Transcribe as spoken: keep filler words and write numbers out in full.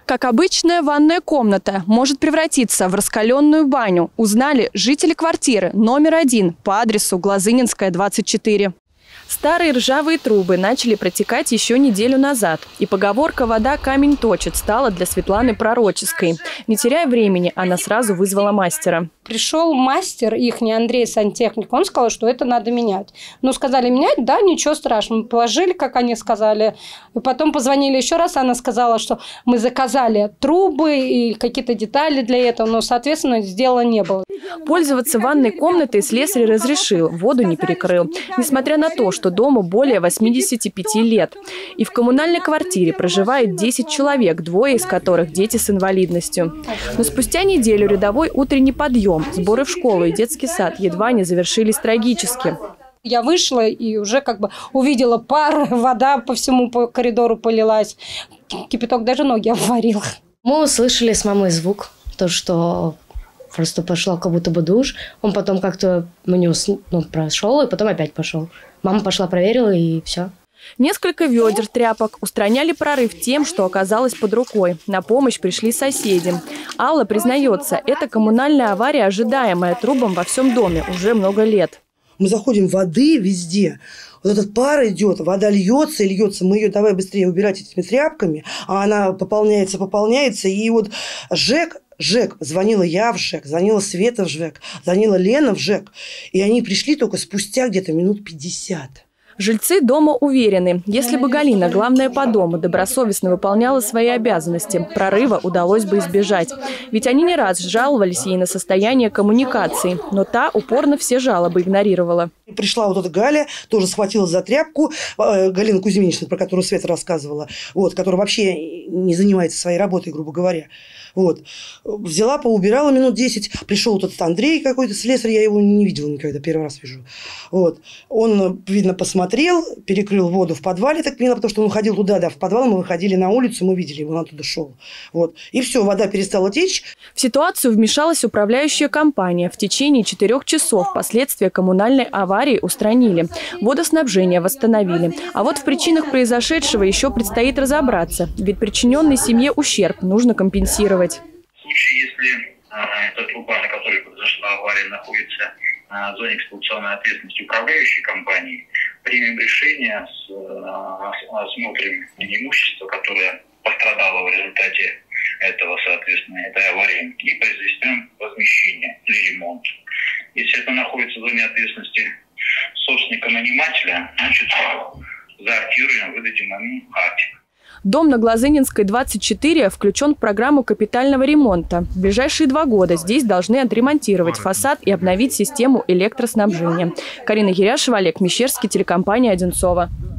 Как обычная ванная комната может превратиться в раскаленную баню, узнали жители квартиры номер один по адресу Глазынинская, двадцать четыре. Старые ржавые трубы начали протекать еще неделю назад. И поговорка «вода камень точит» стала для Светланы пророческой. Не теряя времени, она сразу вызвала мастера. Пришел мастер, ихний Андрей, сантехник, он сказал, что это надо менять. Ну, сказали менять, да, ничего страшного. Мы положили, как они сказали. И потом позвонили еще раз, она сказала, что мы заказали трубы и какие-то детали для этого, но, соответственно, сделано не было. Пользоваться ванной комнатой слесарь разрешил, воду не перекрыл. Несмотря на то, что дому более восьмидесяти пяти лет. И в коммунальной квартире проживает десять человек, двое из которых дети с инвалидностью. Но спустя неделю рядовой утренний подъем, сборы в школу и детский сад едва не завершились трагически. Я вышла и уже как бы увидела пар, вода по всему по коридору полилась. Кипяток даже ноги обварил. Мы услышали с мамой звук, то, что просто пошла как будто бы душ. Он потом как-то ну, прошел и потом опять пошел. Мама пошла, проверила и все. Несколько ведер, тряпок устраняли прорыв тем, что оказалось под рукой. На помощь пришли соседи. Алла признается, это коммунальная авария, ожидаемая трубам во всем доме уже много лет. Мы заходим, воды везде. Вот этот пар идет, вода льется и льется. Мы ее давай быстрее убирать этими тряпками, а она пополняется, пополняется. И вот ЖЭК, ЖЭК, звонила я в ЖЭК, звонила Света в ЖЭК, звонила Лена в ЖЭК. И они пришли только спустя где-то минут пятьдесят. Жильцы дома уверены, если бы Галина, главная по дому, добросовестно выполняла свои обязанности, прорыва удалось бы избежать. Ведь они не раз жаловались ей на состояние коммуникации, но та упорно все жалобы игнорировала. Пришла вот эта Галя, тоже схватилась за тряпку, Галина Кузьминична, про которую Света рассказывала, вот, которая вообще не занимается своей работой, грубо говоря. Вот. Взяла, поубирала минут десять. Пришел вот этот Андрей какой-то, слесарь, я его не видела никогда, первый раз вижу. Вот. Он, видно, посмотрел, перекрыл воду в подвале, так поняла, потому что он уходил туда, да, в подвал, мы выходили на улицу, мы видели, он оттуда шел. Вот. И все, вода перестала течь. В ситуацию вмешалась управляющая компания. В течение четырех часов последствия коммунальной аварии устранили. Водоснабжение восстановили. А вот в причинах произошедшего еще предстоит разобраться. Ведь причиненный семье ущерб нужно компенсировать. В случае, если э, эта труба, на которой произошла авария, находится э, в зоне эксплуатационной ответственности управляющей компании, примем решение, с, э, осмотрим имущество, которое пострадало в результате этого, соответственно, этой аварии, и произведем возмещение или ремонт. Если это находится в зоне ответственности собственника-нанимателя, значит, заактируем, выдадим ему актик. Дом на Глазынинской, двадцать четыре включен в программу капитального ремонта. В ближайшие два года здесь должны отремонтировать фасад и обновить систему электроснабжения. Карина Еряшева, Олег Мещерский, телекомпания «Одинцово».